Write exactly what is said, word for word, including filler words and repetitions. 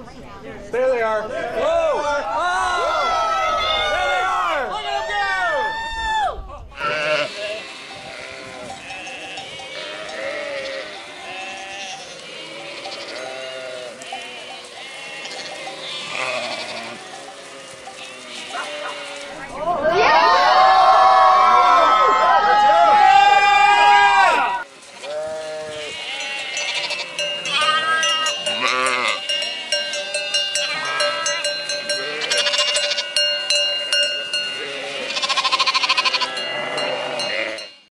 There they are. Whoa! Oh! There they are! Look at them go! Yeah!